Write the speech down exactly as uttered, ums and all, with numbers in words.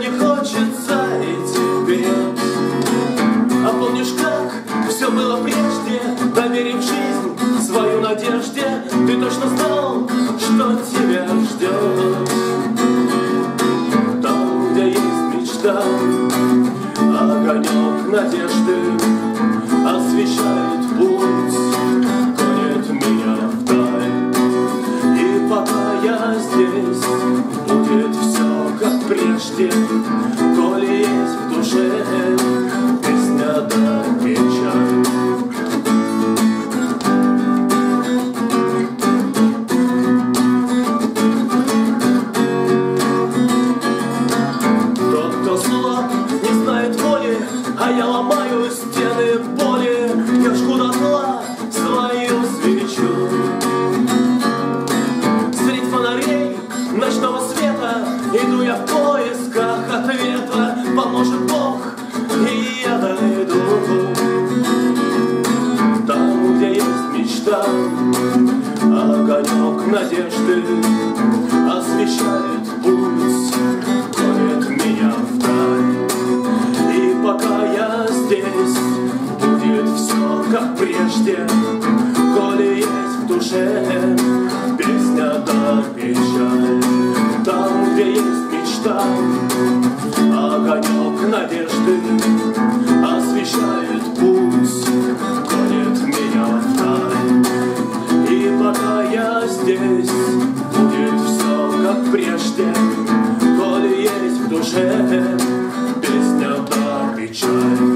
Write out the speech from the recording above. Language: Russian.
не хочется идти вперед. А помнишь, как все было прежде, доверив жизнь свою надежде? Ты точно знал, что тебя ждет. Там, где есть мечта, огонек надежды освещает путь, гонит меня вдаль. И пока я здесь, будет все как прежде, коли есть в душе песня да печаль. Тот, кто слаб, не знает воли, а я ломаю стены боли, я жгу дотла свою свечу. Средь фонарей ночного света иду я в поисках ответа. Поможет Бог, и я дойду. Там, где есть мечта, огонек надежды освещает путь, гонит меня вдаль. И пока я здесь, будет все как прежде, коли есть в душе песня да печаль. Там, где есть мечта, огонек надежды освещает путь, гонит меня вдаль. И пока я здесь, будет все как прежде, коли есть в душе песня да печаль.